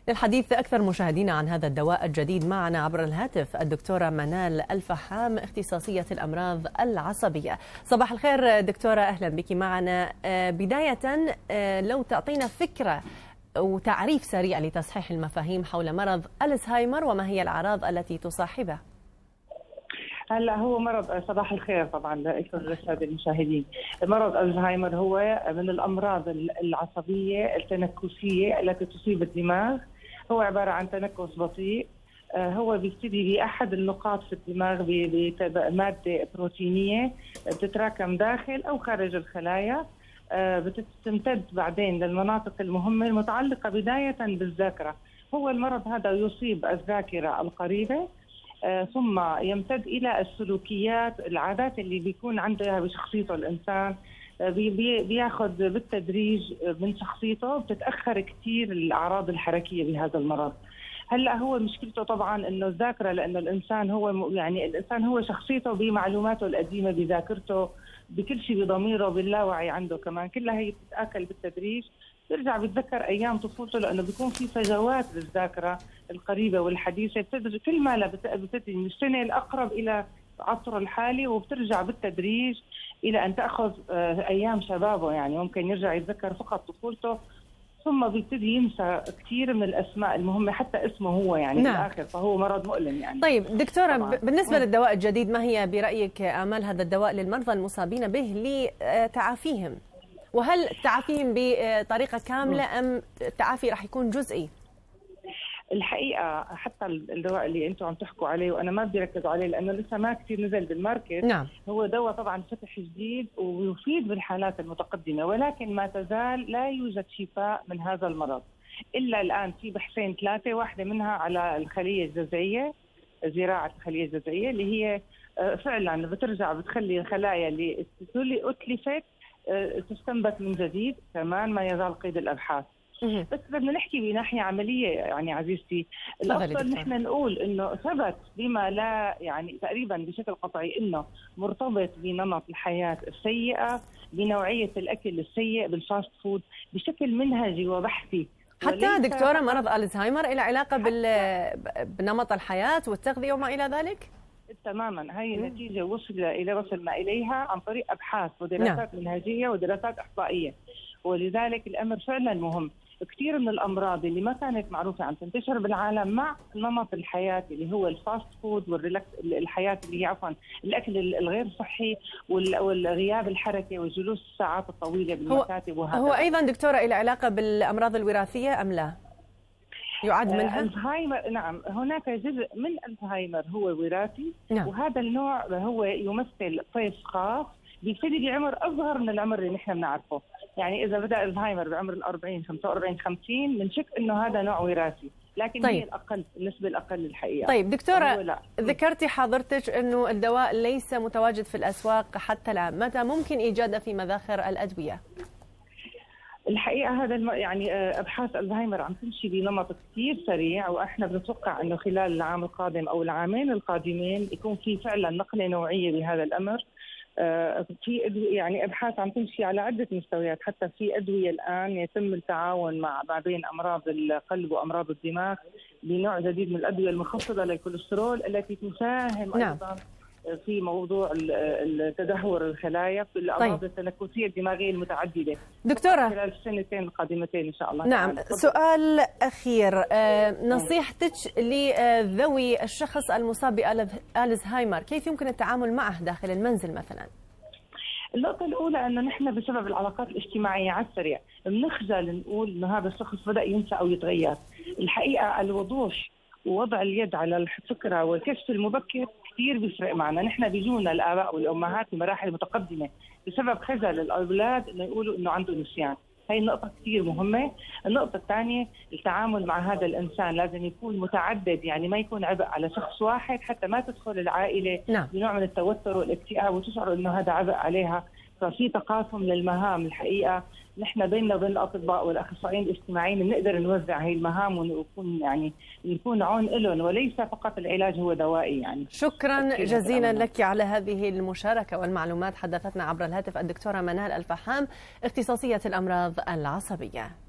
للحديث أكثر مشاهدينا عن هذا الدواء الجديد معنا عبر الهاتف الدكتورة منال الفحام اختصاصية الأمراض العصبية. صباح الخير دكتورة، أهلا بك معنا. بداية لو تعطينا فكرة وتعريف سريع لتصحيح المفاهيم حول مرض الزهايمر وما هي الأعراض التي تصاحبه. هلا هو مرض، صباح الخير طبعا لكم الساده المشاهدين. مرض الزهايمر هو من الامراض العصبيه التنكسيه التي تصيب الدماغ. هو عباره عن تنكس بطيء. هو بيبتدي باحد النقاط في الدماغ بماده بروتينيه بتتراكم داخل او خارج الخلايا، بتمتد بعدين للمناطق المهمه المتعلقه بدايه بالذاكره. هو المرض هذا يصيب الذاكره القريبه، ثم يمتد إلى السلوكيات، العادات اللي بيكون عندها بشخصيته الإنسان، بياخذ بالتدريج من شخصيته. بتتأخر كثير الأعراض الحركية بهذا المرض. هلا هو مشكلته طبعا انه الذاكره، لانه الانسان هو الانسان هو شخصيته بمعلوماته القديمه، بذاكرته، بكل شيء، بضميره، باللاوعي عنده كمان، كلها هي بتتاكل بالتدريج. بيرجع بيتذكر ايام طفولته، لانه بيكون في فجوات بالذاكره القريبه والحديثه. كل ما بتبتدي من السنه الاقرب الى عصره الحالي، وبترجع بالتدريج الى ان تاخذ ايام شبابه. يعني ممكن يرجع يتذكر فقط طفولته، ثم بيبتدي ينسى كثير من الاسماء المهمه، حتى اسمه هو يعني نعم. بالاخر. فهو مرض مؤلم يعني. طيب دكتوره، طبعاً. بالنسبه للدواء الجديد، ما هي برايك امال هذا الدواء للمرضى المصابين به لتعافيهم؟ وهل تعافيهم بطريقه كامله ام التعافي راح يكون جزئي؟ الحقيقه حتى الدواء اللي انتم عم تحكوا عليه، وانا ما بدي ركز عليه لانه لسه ما كثير نزل بالماركت. نعم. هو دواء طبعا فتح جديد ويفيد بالحالات المتقدمه، ولكن ما تزال لا يوجد شفاء من هذا المرض الا الان. في بحثين ثلاثه، واحده منها على الخليه الجذعيه، زراعه الخليه الجذعيه، اللي هي فعلا بترجع بتخلي الخلايا اللي اتلفت تستنبت من جديد. كمان ما يزال قيد الابحاث. بس بدنا نحكي بناحيه عمليه يعني عزيزتي. الافضل نحن نقول انه ثبت بما لا يعني تقريبا بشكل قطعي انه مرتبط بنمط الحياه السيئه، بنوعيه الاكل السيء، بالفاست فود، بشكل منهجي وبحثي. حتى دكتوره، مرض الزهايمر له علاقه بنمط الحياه والتغذيه وما الى ذلك؟ تماما. هاي النتيجه وصل ما اليها عن طريق ابحاث ودراسات منهجيه ودراسات احصائيه، ولذلك الامر فعلا مهم. كثير من الامراض اللي ما كانت معروفه عم تنتشر بالعالم مع نمط الحياه اللي هو الفاست فود والحياه اللي هي عفوا الاكل الغير صحي والغياب الحركه وجلوس الساعات الطويله بالمكاتب. وهذا هو ايضا دكتوره له علاقه بالامراض الوراثيه ام لا؟ يعد منها؟ الزهايمر نعم، هناك جزء من الزهايمر هو وراثي. نعم. وهذا النوع هو يمثل طيف خاص بيبتدي بعمر اصغر من العمر اللي نحن بنعرفه. يعني اذا بدا الزهايمر بعمر 40 45 50 بنشك انه هذا نوع وراثي، لكن طيب. هي الاقل، النسبه الاقل الحقيقه. طيب دكتوره، ذكرتي حضرتك انه الدواء ليس متواجد في الاسواق حتى الان، متى ممكن ايجاده في مذاخر الادويه؟ الحقيقه هذا يعني ابحاث الزهايمر عم تمشي بنمط كثير سريع، واحنا بنتوقع انه خلال العام القادم او العامين القادمين يكون في فعلا نقله نوعيه بهذا الامر. في يعني ابحاث عم تمشي على عده مستويات. حتى في ادويه الان يتم التعاون ما بين امراض القلب وامراض الدماغ بنوع جديد من الادويه المخفضه للكوليسترول التي تساهم ايضا في موضوع التدهور الخلايا في الامراض التنكسيه الدماغيه المتعدده. دكتوره، خلال السنتين القادمتين ان شاء الله. نعم. سؤال اخير، نصيحتك لذوي الشخص المصاب بالزهايمر، كيف يمكن التعامل معه داخل المنزل مثلا؟ النقطة الأولى أنه نحن بسبب العلاقات الاجتماعية على السريع بنخجل نقول أنه هذا الشخص بدأ ينسى أو يتغير. الحقيقة الوضوح ووضع اليد على الفكرة والكشف المبكر كثير بيفرق معنا. نحن بيجونا الآباء والأمهات بمراحل متقدمة بسبب خجل الأولاد إنه يقولوا إنه عنده نسيان. هي النقطة كثير مهمة. النقطة الثانية، التعامل مع هذا الإنسان لازم يكون متعدد، يعني ما يكون عبء على شخص واحد، حتى ما تدخل العائلة بنوع من التوتر والاكتئاب وتشعر إنه هذا عبء عليها. ففي تقاسم للمهام. الحقيقة نحن بيننا وبين الأطباء والأخصائيين الاجتماعيين بنقدر نوزع هي المهام ونكون يعني نكون عون لهم، وليس فقط العلاج هو دوائي. يعني شكرا جزيلا لك على هذه المشاركة والمعلومات. حدثتنا عبر الهاتف الدكتورة منال الفحام اختصاصية الأمراض العصبية.